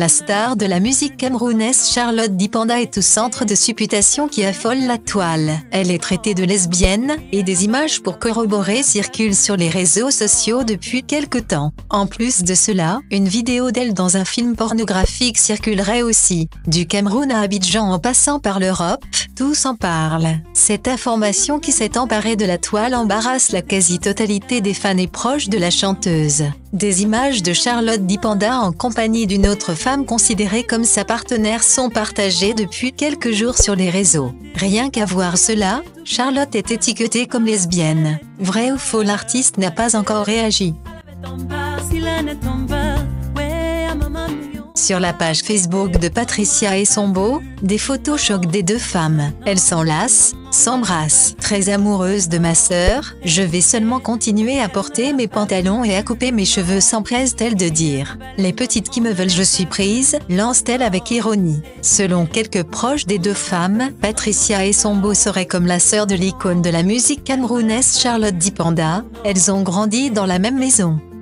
La star de la musique camerounaise Charlotte Dipanda est au centre de supputations qui affolent la toile. Elle est traitée de lesbienne, et des images pour corroborer circulent sur les réseaux sociaux depuis quelque temps. En plus de cela, une vidéo d'elle dans un film pornographique circulerait aussi. Du Cameroun à Abidjan en passant par l'Europe, tous en parlent. Cette information qui s'est emparée de la toile embarrasse la quasi-totalité des fans et proches de la chanteuse. Des images de Charlotte Dipanda en compagnie d'une autre femme considérée comme sa partenaire sont partagées depuis quelques jours sur les réseaux. Rien qu'à voir cela, Charlotte est étiquetée comme lesbienne. Vrai ou faux, l'artiste n'a pas encore réagi. Sur la page Facebook de Patricia Essombo, des photos choquent des deux femmes. Elles s'enlacent, s'embrassent. Très amoureuse de ma sœur, je vais seulement continuer à porter mes pantalons et à couper mes cheveux, s'empresse-t-elle de dire. Les petites qui me veulent, je suis prise, lance-t-elle avec ironie. Selon quelques proches des deux femmes, Patricia Essombo serait comme la sœur de l'icône de la musique camerounaise Charlotte Dipanda. Elles ont grandi dans la même maison.